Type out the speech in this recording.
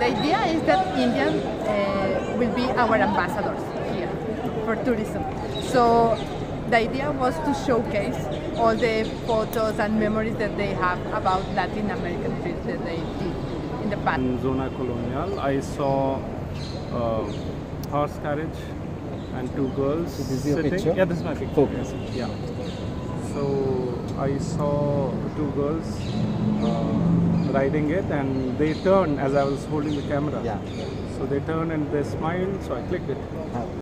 the idea is that Indian will be our ambassadors here for tourism. So the idea was to showcase all the photos and memories that they have about Latin American trips that they did in the past. In Zona Colonial, I saw horse carriage and two girls So this is your sitting. picture? Yeah, this is my picture. Focus. Yeah. So I saw two girls riding it, and they turned as I was holding the camera. Yeah. So they turned and they smiled. So I clicked it.